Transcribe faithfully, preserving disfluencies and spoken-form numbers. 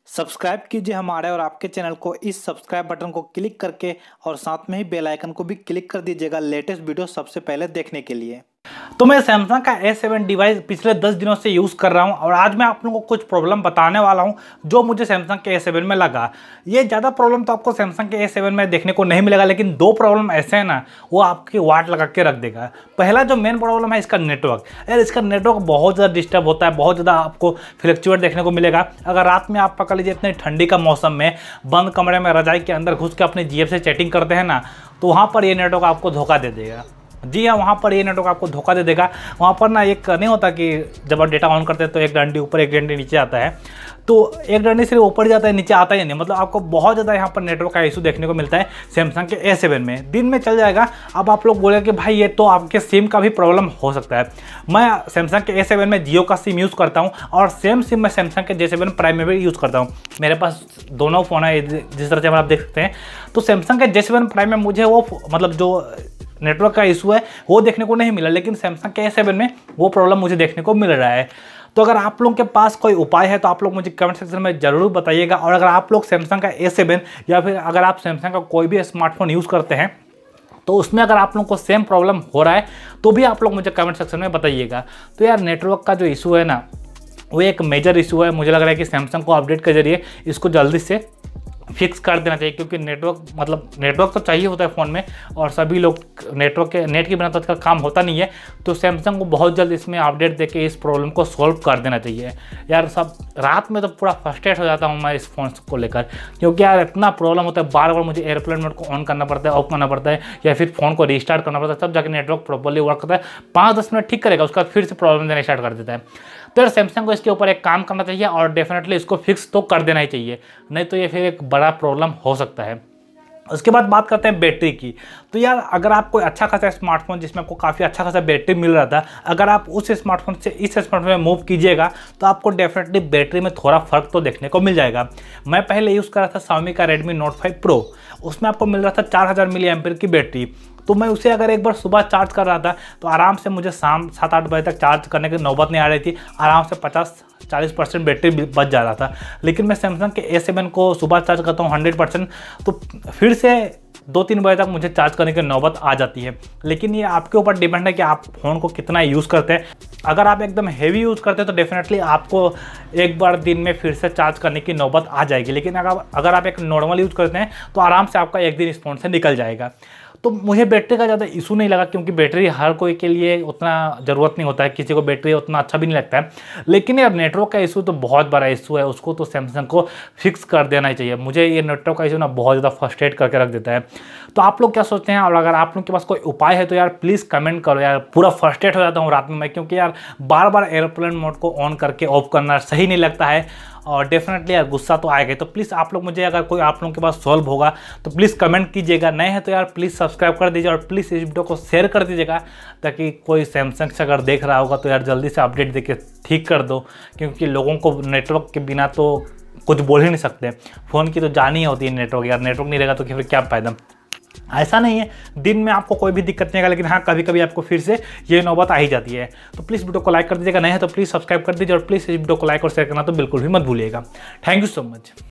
Subscribe कीजिए हमारे और आपके चैनल को इस सब्सक्राइब बटन को क्लिक करके और साथ में ही बेल आइकन को भी क्लिक कर दीजिएगा लेटेस्ट वीडियो सबसे पहले देखने के लिए। तो मैं सैमसंग का ए सेवन डिवाइस पिछले दस दिनों से यूज़ कर रहा हूं और आज मैं आप लोगों को कुछ प्रॉब्लम बताने वाला हूं जो मुझे सैमसंग के ए सेवन में लगा। ये ज़्यादा प्रॉब्लम तो आपको सैमसंग के ए सेवन में देखने को नहीं मिलेगा, लेकिन दो प्रॉब्लम ऐसे हैं ना, वो आपकी वाट लगा के रख देगा। पहला जो मेन प्रॉब्लम है इसका नेटवर्क। यार इसका नेटवर्क बहुत ज़्यादा डिस्टर्ब होता है, बहुत ज़्यादा आपको फ्लक्चुएट देखने को मिलेगा। अगर रात में आप पकड़ लीजिए इतनी ठंडी का मौसम में बंद कमरे में रजाई के अंदर घुस के अपने जीएफ से चैटिंग करते हैं ना, तो वहाँ पर ये नेटवर्क आपको धोखा दे देगा। जी हाँ, वहाँ पर ये नेटवर्क आपको धोखा दे देगा। वहाँ पर ना एक नहीं होता कि जब आप डेटा ऑन करते हैं तो एक डंडी ऊपर एक डंडी नीचे आता है, तो एक डंडी सिर्फ ऊपर जाता है, नीचे आता ही नहीं। मतलब आपको बहुत ज़्यादा यहाँ पर नेटवर्क का इशू देखने को मिलता है सैमसंग के ए सेवन में। दिन में चल जाएगा। अब आप लोग बोले कि भाई ये तो आपके सिम का भी प्रॉब्लम हो सकता है। मैं सैमसंग के ए सेवन में जियो का सिम यूज़ करता हूँ और सेम सिम मैं सैमसंग के जे सेवन प्राइम में भी यूज़ करता हूँ। मेरे पास दोनों फ़ोन है, जिस तरह से आप देख सकते हैं। तो सैमसंग के जे सेवन प्राइम में मुझे वो मतलब जो नेटवर्क का इशू है वो देखने को नहीं मिला, लेकिन सैमसंग के ए सेवन में वो प्रॉब्लम मुझे देखने को मिल रहा है। तो अगर आप लोगों के पास कोई उपाय है तो आप लोग मुझे कमेंट सेक्शन में ज़रूर बताइएगा। और अगर आप लोग सैमसंग का ए सेवन या फिर अगर आप सैमसंग का कोई भी स्मार्टफोन यूज़ करते हैं तो उसमें अगर आप लोगों को सेम प्रॉब्लम हो रहा है तो भी आप लोग मुझे कमेंट सेक्शन में बताइएगा। तो यार नेटवर्क का जो इशू है ना, वो एक मेजर इशू है। मुझे लग रहा है कि सैमसंग को अपडेट के जरिए इसको जल्दी से फिक्स कर देना चाहिए, क्योंकि नेटवर्क मतलब नेटवर्क तो चाहिए होता है फ़ोन में और सभी लोग नेटवर्क के नेट के बिना तो इसका काम होता नहीं है। तो सैमसंग को बहुत जल्द इसमें अपडेट देके इस प्रॉब्लम को सॉल्व कर देना चाहिए। यार सब रात में तो पूरा फ्रस्ट्रेट हो जाता हूँ मैं इस फ़ोन को लेकर, क्योंकि यार इतना प्रॉब्लम होता है। बार बार मुझे एयरप्लेन मोड को ऑन करना पड़ता है, ऑफ करना पड़ता है, या फिर फ़ोन को रिस्टार्ट करना पड़ता है, तब जाकर नेटवर्क प्रॉपर्ली वर्क करता है। पाँच दस मिनट ठीक करेगा, उसका फिर से प्रॉब्लम देना स्टार्ट कर देता है। तो यार सैमसंग को इसके ऊपर एक काम करना चाहिए और डेफिनेटली इसको फिक्स तो कर देना ही चाहिए, नहीं तो ये फिर एक बड़ा प्रॉब्लम हो सकता है। उसके बाद बात करते हैं बैटरी की। तो यार अगर आप कोई अच्छा खासा स्मार्टफोन जिसमें आपको काफ़ी अच्छा खासा बैटरी मिल रहा था, अगर आप उस स्मार्टफोन से इस स्मार्टफोन में मूव कीजिएगा तो आपको डेफिनेटली बैटरी में थोड़ा फ़र्क तो देखने को मिल जाएगा। मैं पहले यूज़ कर रहा था Xiaomi का Redmi Note फाइव Pro, उसमें आपको मिल रहा था चार हज़ार मिली एम्पीयर की बैटरी। तो मैं उसे अगर एक बार सुबह चार्ज कर रहा था तो आराम से मुझे शाम सात आठ बजे तक चार्ज करने की नौबत नहीं आ रही थी। आराम से पचास चालीस परसेंट बैटरी बच जा रहा था। लेकिन मैं सैमसंग के ए सेवन को सुबह चार्ज करता हूँ हंड्रेड परसेंट, तो फिर से दो तीन बजे तक मुझे चार्ज करने की नौबत आ जाती है। लेकिन ये आपके ऊपर डिपेंड है कि आप फ़ोन को कितना यूज़ करते हैं। अगर आप एकदम हेवी यूज़ करते हैं तो डेफिनेटली आपको एक बार दिन में फिर से चार्ज करने की नौबत आ जाएगी। लेकिन अगर अगर आप एक नॉर्मल यूज़ करते हैं तो आराम से आपका एक दिन इस फ़ोन से निकल जाएगा। तो मुझे बैटरी का ज़्यादा इशू नहीं लगा, क्योंकि बैटरी हर कोई के लिए उतना ज़रूरत नहीं होता है, किसी को बैटरी उतना अच्छा भी नहीं लगता है। लेकिन यार नेटवर्क का इशू तो बहुत बड़ा इशू है, उसको तो सैमसंग को फिक्स कर देना ही चाहिए। मुझे ये नेटवर्क का इशू ना बहुत ज़्यादा फ्रस्ट्रेट करके रख देता है। तो आप लोग क्या सोचते हैं, और अगर आप लोग के पास कोई उपाय है तो यार प्लीज़ कमेंट करो। यार पूरा फ्रस्ट्रेट हो जाता हूँ रात में मैं, क्योंकि यार बार बार एयरप्लेन मोड को ऑन करके ऑफ करना सही नहीं लगता है और डेफिनेटली यार गुस्सा तो आएगा। तो प्लीज़ आप लोग मुझे, अगर कोई आप लोगों के पास सॉल्व होगा तो प्लीज़ कमेंट कीजिएगा। नए हैं तो यार प्लीज़ सब्सक्राइब कर दीजिए और प्लीज़ इस वीडियो को शेयर कर दीजिएगा, ताकि कोई सैमसंग से अगर देख रहा होगा तो यार जल्दी से अपडेट देके ठीक कर दो, क्योंकि लोगों को नेटवर्क के बिना तो कुछ बोल ही नहीं सकते। फ़ोन की तो जान ही होती है नेटवर्क। यार नेटवर्क नहीं रहेगा तो फिर क्या फ़ायदा। ऐसा नहीं है दिन में आपको कोई भी दिक्कत नहीं आएगा, लेकिन हाँ कभी कभी आपको फिर से ये नौबत आ ही जाती है। तो प्लीज़ वीडियो को लाइक कर दीजिएगा, नहीं है तो प्लीज़ सब्सक्राइब कर दीजिए और प्लीज़ इस वीडियो को लाइक और शेयर करना तो बिल्कुल भी मत भूलिएगा। Thank you so much.